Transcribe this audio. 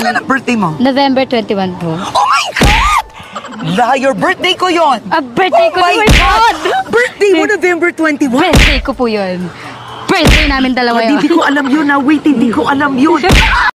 Kailan ang birthday mo? November 21 po. Oh my God! Liar, birthday ko yon. Birthday ko, Oh my God! God! Birthday mo November 21? Birthday ko po yun. Birthday namin dalawa yun. Hindi ko alam yun na. Wait, hindi ko alam yun.